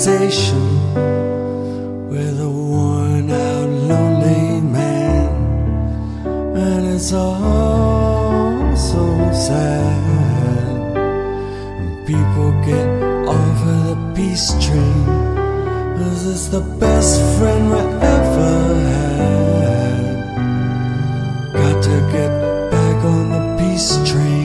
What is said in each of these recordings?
conversation with a worn-out, lonely man, and it's all so sad. And people get off of the peace train, 'cause it's the best friend we ever had. Got to get back on the peace train.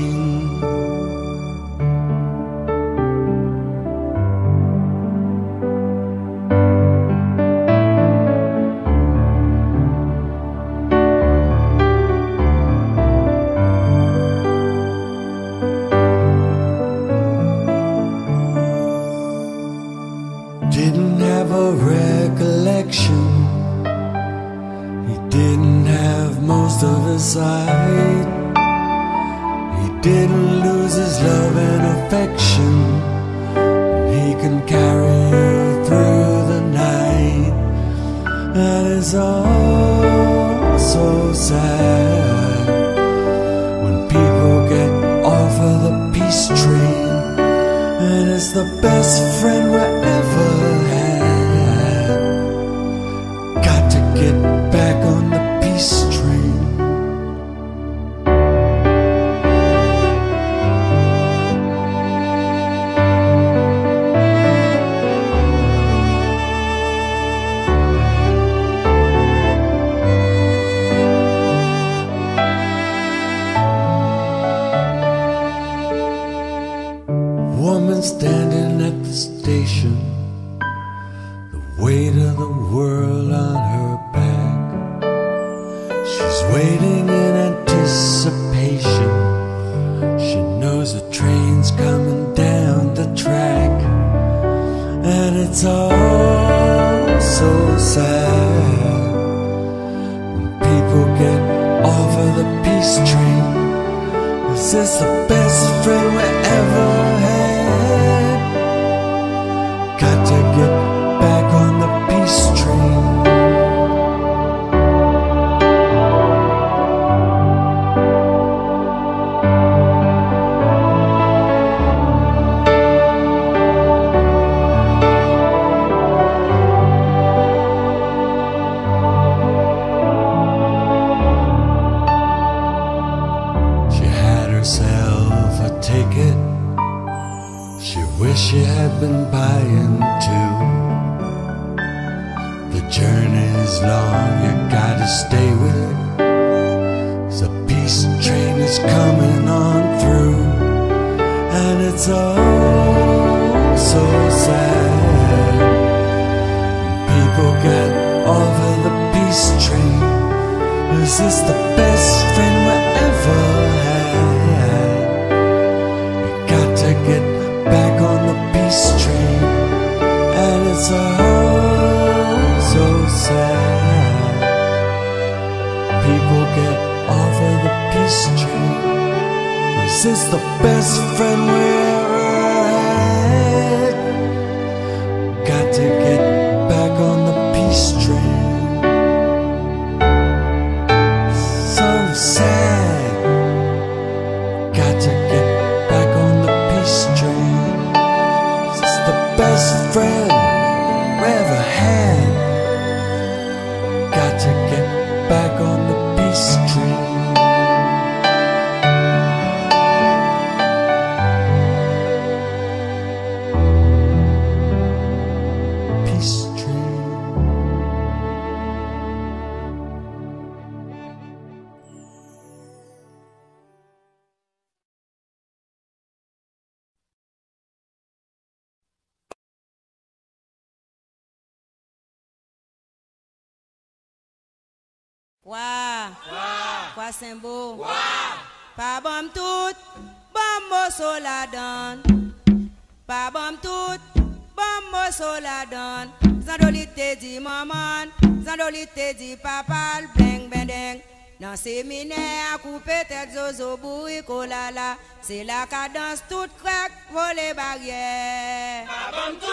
Didn't have a recollection, he didn't have most of his sight, he didn't lose his love and affection, he can carry you through the night. And it's all so sad when people get off of the peace train, and it's the best friend we ever had. Got to get back on the peace train. Woman standing at the station, the weight of the world on her back. She's waiting in anticipation, she knows the train's coming down the track. And it's all so sad when people get off of the peace train, 'cause it's the best friend we ever had. Got to get back on the peace train. She had herself a ticket, she wished she had been buying too. The journey's long, you gotta stay with it, 'cause the peace train is coming on through. And it's all so sad when people get off of the peace train, 'cause it's the best friend we ever had. You got to get back on the peace train, and it's all so sad. People get off of the peace train, 'cause it's the best friend we ever had. Got to get back on the peace train. So sad. Got to get back on the peace train. It's the best friend we ever had. Got to get back on the peace train. Peace train. Wa, kwa sembo, pa bom tout, bombo soladan, pa bom tout, bombo soladan. Zandolite di maman, zandolite di papa, bling bendeng. Dans séminaire, couper tête zozo, boui kolala, c'est la cadence toute craque, voler barrière. Pa bom